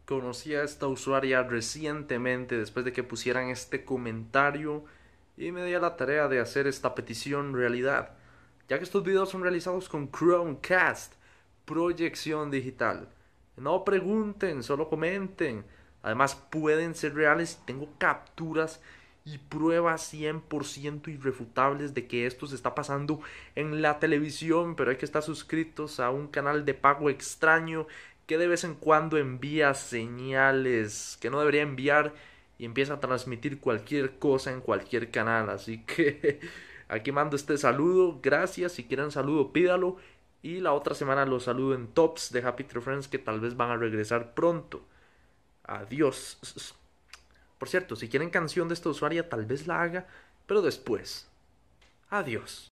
Conocí a esta usuaria recientemente después de que pusieran este comentario y me di a la tarea de hacer esta petición realidad, ya que estos videos son realizados con Chromecast, proyección digital. No pregunten, solo comenten. Además pueden ser reales y tengo capturas y pruebas 100% irrefutables de que esto se está pasando en la televisión, pero hay que estar suscritos a un canal de pago extraño que de vez en cuando envía señales que no debería enviar y empieza a transmitir cualquier cosa en cualquier canal. Así que aquí mando este saludo. Gracias. Si quieren saludo, pídalo. Y la otra semana los saludo en tops de Happy Tree Friends que tal vez van a regresar pronto. Adiós. Por cierto, si quieren canción de esta usuaria, tal vez la haga, pero después. Adiós.